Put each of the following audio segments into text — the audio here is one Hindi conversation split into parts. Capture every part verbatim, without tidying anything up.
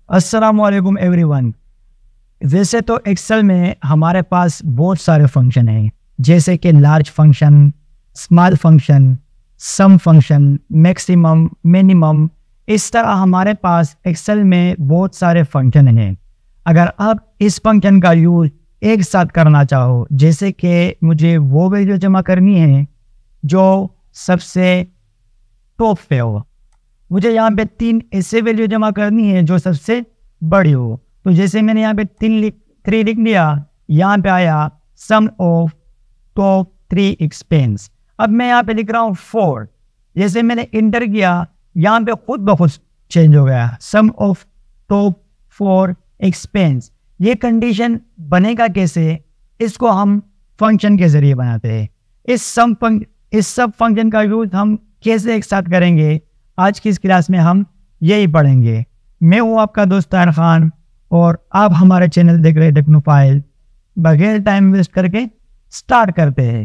अस्सलाम वालेकुम एवरीवन। वैसे तो एक्सेल में हमारे पास बहुत सारे फंक्शन हैं, जैसे कि large function, small function, sum function, maximum, minimum. इस तरह हमारे पास एक्सेल में बहुत सारे फंक्शन हैं। अगर आप इस फंक्शन का यूज एक साथ करना चाहो, जैसे कि मुझे वो वैल्यू जमा करनी है जो सबसे टॉप पे हो, मुझे यहाँ पे तीन ऐसे वैल्यू जमा करनी है जो सबसे बड़ी हो। तो जैसे मैंने यहाँ पे तीन लिख थ्री लिख लिया, यहाँ पे आया sum of top three expense. अब मैं यहाँ पे लिख रहा हूँ फोर। जैसे मैंने इंटर किया, यहाँ पे खुद ब खुद चेंज हो गया, sum of top four expense. ये कंडीशन बनेगा कैसे? इसको हम फंक्शन के जरिए बनाते हैं। इस सम फंक्शन इस सब फंक्शन का यूज हम कैसे एक साथ करेंगे, आज की इस क्लास में हम यही पढ़ेंगे। मैं हूँ आपका दोस्त ताहिर खान और आप हमारे चैनल देख रहे टेक्नोफाइल। बगैर टाइम वेस्ट करके स्टार्ट करते हैं।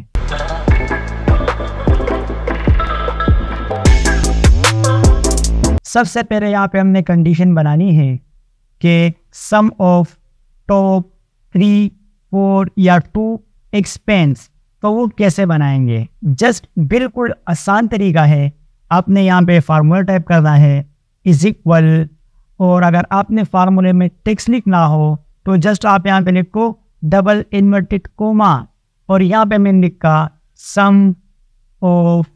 सबसे पहले यहाँ पे हमने कंडीशन बनानी है कि sum of top three four या टू एक्सपेंस। तो वो कैसे बनाएंगे? जस्ट बिल्कुल आसान तरीका है। आपने यहाँ पे फार्मूला टाइप करना है, इज इक्वल, और अगर आपने फार्मूले में टेक्स्ट लिखना हो तो जस्ट आप यहाँ पे लिखो डबल इन्वर्टेड कोमा, और यहाँ पे मैंने लिखा sum of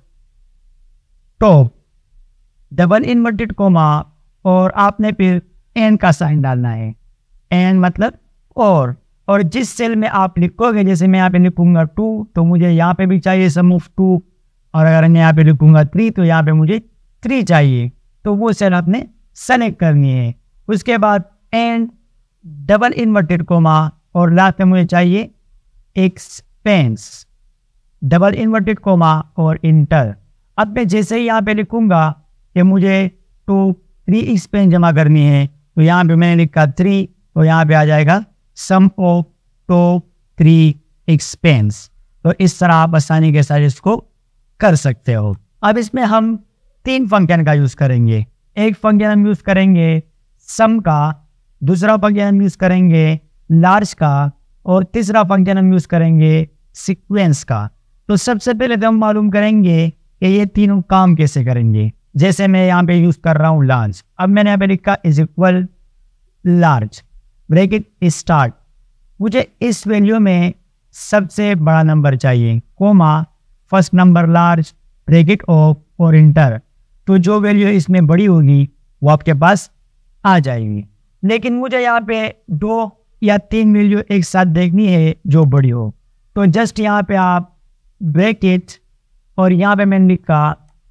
top double inverted comma, और आपने फिर एन का साइन डालना है। एन मतलब और और जिस सेल में आप लिखोगे, जैसे मैं यहाँ पे लिखूंगा टू, तो मुझे यहाँ पे भी चाहिए सम ऑफ टू, और अगर मैं यहाँ पे लिखूंगा थ्री तो यहाँ पे मुझे थ्री चाहिए। तो वो सेल आपने सेलेक्ट करनी है। उसके बाद एंड डबल इन्वर्टेड कोमा, और लास्ट में मुझे चाहिए एक्सपेंस, डबल इन्वर्टेड कोमा और इंटर। अब मैं जैसे ही यहाँ पे लिखूंगा कि मुझे टू थ्री एक्सपेंस जमा करनी है, तो यहाँ पे मैंने लिखा थ्री, तो यहाँ पे आ जाएगा sum of two three expense. तो इस तरह आप आसानी के साथ इसको कर सकते हो। अब इसमें हम तीन फंक्शन का यूज करेंगे। एक फंक्शन हम यूज करेंगे सम का, दूसरा फंक्शन हम यूज करेंगे लार्ज का, और तीसरा फंक्शन हम यूज करेंगे सीक्वेंस का। तो सबसे पहले तो हम मालूम करेंगे कि ये तीनों काम कैसे करेंगे। जैसे मैं यहाँ पे यूज कर रहा हूँ लार्ज। अब मैंने यहाँ पे लिखा is equal large, bracket start. मुझे इस वैल्यू में सबसे बड़ा नंबर चाहिए, comma, first number large, bracket off और इंटर। तो जो वैल्यू इसमें बड़ी होगी वो आपके पास आ जाएगी। लेकिन मुझे यहाँ पे दो या तीन वैल्यू एक साथ देखनी है जो बड़ी हो। तो जस्ट यहाँ पे आप ब्रैकेट, और यहाँ पे मैंने लिखा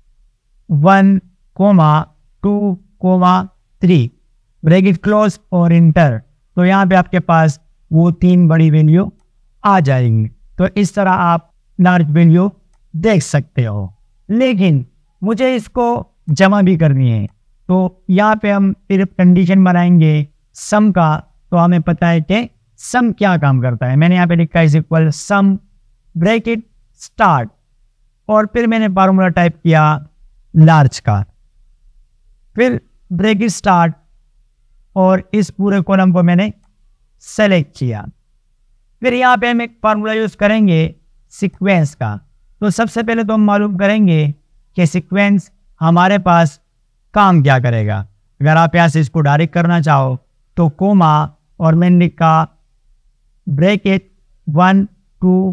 one comma two comma three, bracket close और इंटर। तो यहाँ पे आपके पास वो तीन बड़ी वैल्यू आ जाएंगी। तो इस तरह आप लार्ज वैल्यू देख सकते हो। लेकिन मुझे इसको जमा भी करनी है, तो यहाँ पे हम फिर कंडीशन बनाएंगे सम का। तो हमें पता है कि सम क्या काम करता है। मैंने यहाँ पे लिखा is equal sum bracket start, और फिर मैंने फार्मूला टाइप किया लार्ज का, फिर ब्रैकेट स्टार्ट, और इस पूरे कॉलम को मैंने सेलेक्ट किया। फिर यहाँ पे हम एक फार्मूला यूज करेंगे सीक्वेंस का। तो सबसे पहले तो हम मालूम करेंगे कि सीक्वेंस हमारे पास काम क्या करेगा। अगर आप यहाँ से इसको डायरेक्ट करना चाहो तो कोमा, और मैंने लिखा bracket one two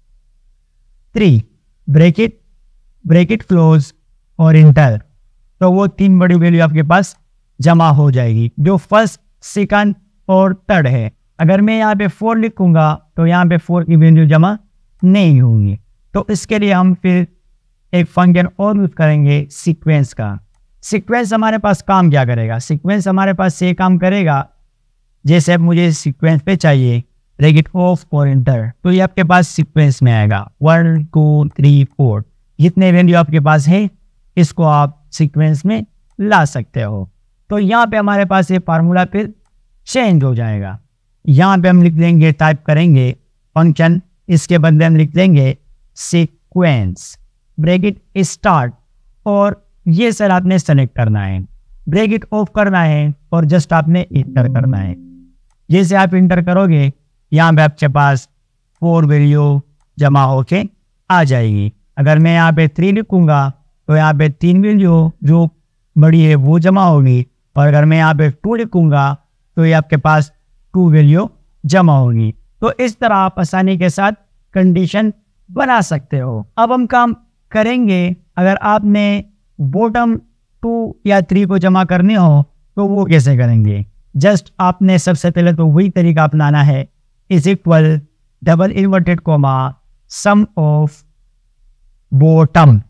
three, bracket bracket close और इंटर। तो वो तीन बड़ी वैल्यू आपके पास जमा हो जाएगी, जो फर्स्ट, सेकंड और थर्ड है। अगर मैं यहाँ पे फोर लिखूंगा तो यहाँ पे फोर की वैल्यू जमा नहीं होंगी। तो इसके लिए हम फिर एक फंक्शन और यूज करेंगे सीक्वेंस का। सीक्वेंस हमारे पास काम क्या करेगा? सीक्वेंस हमारे पास ये काम करेगा, जैसे अब मुझे सीक्वेंस पे चाहिए ब्रैकेट ऑफ और इंटर, तो ये आपके पास सीक्वेंस में आएगा वन टू थ्री फोर। जितने वैल्यू आपके पास है इसको आप सीक्वेंस में ला सकते हो। तो यहाँ पे हमारे पास ये फार्मूला फिर चेंज हो जाएगा। यहाँ पे हम लिख देंगे, टाइप करेंगे फंक्शन, इसके बदले हम लिख देंगे सीक्वेंस, ब्रैकेट स्टार्ट, और ये सर आपने सेलेक्ट करना है। ब्रैकेट ऑफ करना है और जस्ट आपने इंटर करना है। जैसे आप इंटर करोगे यहाँ पे आपके पास फोर वैल्यू जमा होके आ जाएगी। अगर मैं यहाँ पे थ्री लिखूंगा तो यहाँ पे तीन वैल्यू जो बड़ी है वो जमा होगी, और अगर मैं यहाँ पे टू लिखूंगा तो ये आपके पास टू वैल्यू जमा होगी। तो इस तरह आप आसानी के साथ कंडीशन बना सकते हो। अब हम काम करेंगे, अगर आपने बॉटम टू या थ्री को जमा करने हो तो वो कैसे करेंगे। जस्ट आपने सबसे पहले तो वही तरीका अपनाना है, is equal double inverted comma sum of bottom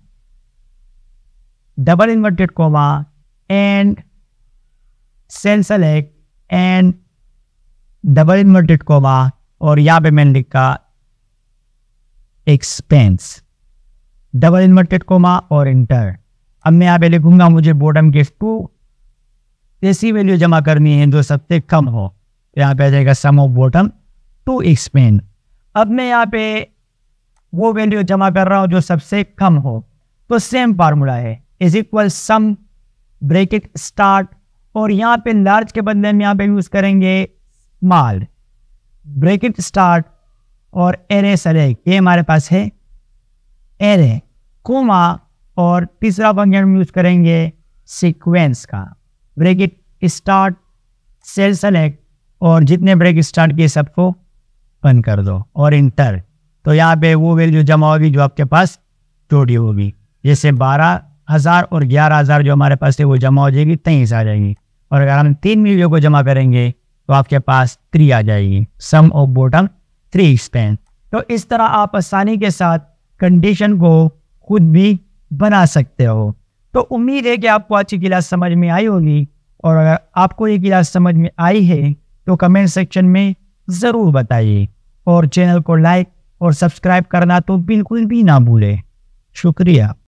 double inverted comma and cell select and double inverted comma, और यहाँ पे मैंने लिखा एक्सपेंस डबल इन्वर्टेड कोमा और इंटर। अब मैं यहाँ पे लिखूंगा मुझे बॉटम के टू ऐसी वैल्यू जमा करनी है जो सबसे कम हो, यहाँ पे आ जाएगा sum of bottom two expend. अब मैं यहाँ पे वो वैल्यू जमा कर रहा हूँ जो सबसे कम हो, तो सेम फार्मूला है, is equal sum bracket start, और यहाँ पे लार्ज के बदले में यहाँ पे यूज करेंगे स्मॉल ब्रैकेट स्टार्ट और एरे सेलेक्ट, ये हमारे पास है एरे कोमा, और तीसरा फंक्शन हम यूज करेंगे सीक्वेंस का, ब्रैकेट स्टार्ट सेल सेलेक्ट, और जितने ब्रैकेट स्टार्ट किए सबको बंद कर दो और इंटर। तो यहाँ पे वो वैल्यू जमा होगी जो आपके पास जोड़ी होगी, जैसे बारह हज़ार और ग्यारह हज़ार जो हमारे पास है वो जमा हो जाएगी, तेईस आ जाएगी। और अगर हम तीन वैल्यू को जमा करेंगे तो आपके पास थ्री आ जाएगी, sum of bottom three span. तो इस तरह आप आसानी के साथ कंडीशन को खुद भी बना सकते हो। तो उम्मीद है कि आपको आज की क्लास समझ में आई होगी, और अगर आपको ये क्लास समझ में आई है तो कमेंट सेक्शन में ज़रूर बताइए, और चैनल को लाइक और सब्सक्राइब करना तो बिल्कुल भी ना भूलें। शुक्रिया।